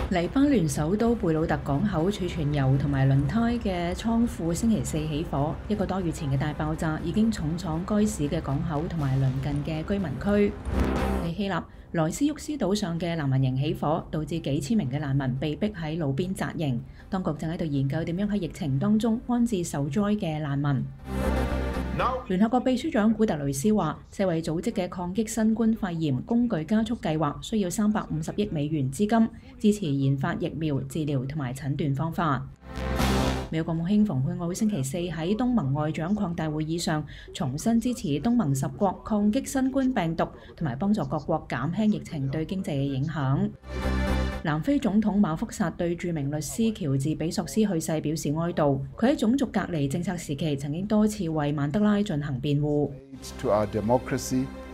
黎巴嫩首都貝魯特港口儲存油同埋輪胎嘅倉庫星期四起火，一個多月前嘅大爆炸已經重創該市嘅港口同埋鄰近嘅居民區。喺希臘萊斯沃斯島上嘅難民營起火，導致幾千名嘅難民被逼喺路邊紮營。當局正喺度研究點樣喺疫情當中安置受災嘅難民。聯合國秘書長古特雷斯話，世衛組織嘅抗擊新冠肺炎工具加速計劃需要350億美元資金，支持研發疫苗、治療同埋診斷方法。美國國務卿蓬佩奧星期四喺東盟外長擴大會議上，重新支持東盟10國抗擊新冠病毒，同埋幫助各國減輕疫情對經濟嘅影響。南非總統馬福薩對著名律師喬治比索斯去世表示哀悼。佢喺種族隔離政策時期曾經多次為曼德拉進行辯護。